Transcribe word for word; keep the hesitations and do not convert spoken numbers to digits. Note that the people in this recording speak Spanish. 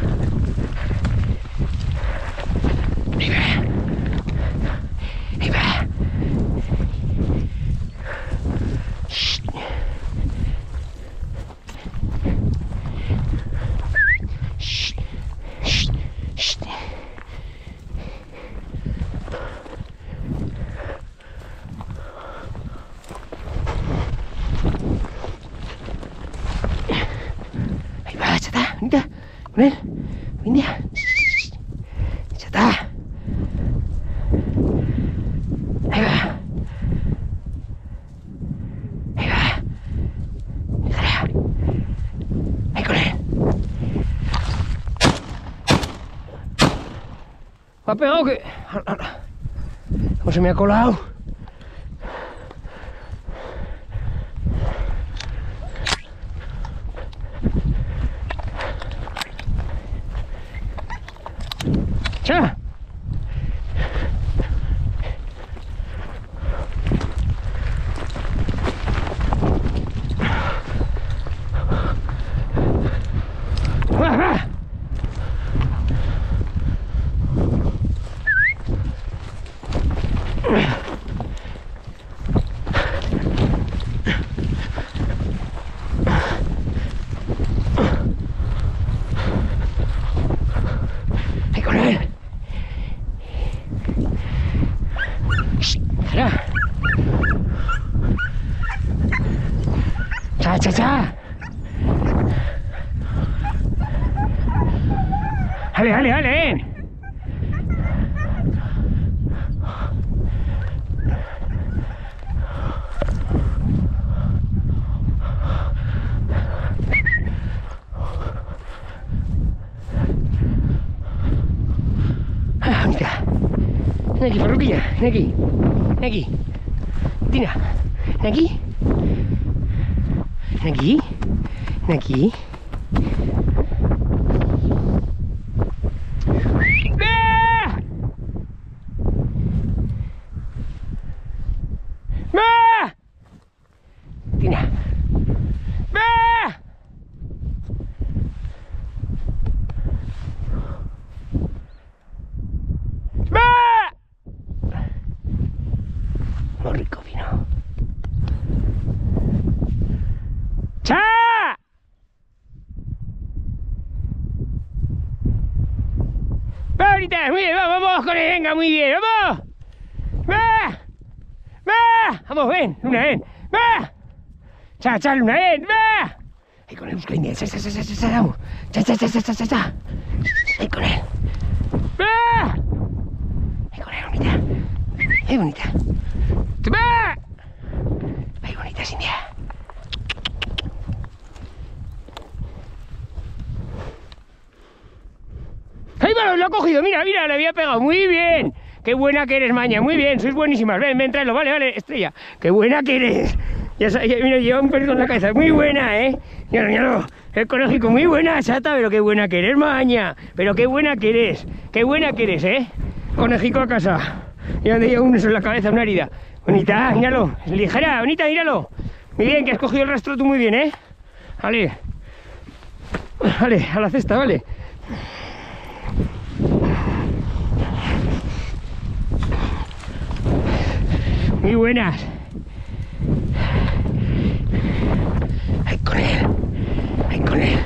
Ahí va. Ahí va. Shh. Shh. Shh. Shh. Ahí va, ya está, bonita. Con él. India. Ya está. Ahí va. Ahí va. Mira. Ahí con él. Me ha pegado que... ¿Cómo se me ha colado? ¡Cha! ¡Va, va! ¡Ahí con él! ¡Espera! ¡Cha, cha, cha! ¡Ale, ale, ale! ven. Ah, bonita. Ven aquí, parroquilla. Ven aquí. Ven aquí. Tina. Ven aquí. Ven aquí. Ven aquí. ¡Ah! ¡Ah! Tina. ¡Ah! ¡Ah! Muy rico vino. ¡Cha! ¡Va, ahorita! Muy bien, vamos, vamos con él, venga, muy bien, vamos. ¡Va! ¡Va! Vamos, ven, Luna, ven. ¡Va! ¡Cha, cha, Luna, ven! ¡Va! Ahí con él, busca India. ¡Cha, cha, cha, cha, cha, vamos! ¡Cha, cha, cha, cha, cha, cha, cha! Ahí con él. ¡Va! Ahí con él, bonita. Ahí, bonita. ¡Va! Ahí, bonita, India. ¡Ahí va! Lo ha cogido, mira, mira, le había pegado. Muy bien. Qué buena que eres, Maña. Muy bien, sois buenísimas. Ven, ven, tráelo. Vale, vale, Estrella. Qué buena que eres. Ya sabes, mira, lleva un perrito en la cabeza. Muy buena, ¿eh? Mira, míralo. El conejico, muy buena, chata. Pero qué buena que eres, Maña. Pero qué buena que eres. Qué buena que eres, ¿eh? Conejico a casa. Y donde lleva un eso en la cabeza, una herida. Bonita, míralo. Ligera, bonita, míralo. Muy bien, que has cogido el rastro tú muy bien, ¿eh? Vale. Vale, a la cesta, vale. Muy buenas. Ahí con él. Ahí con él.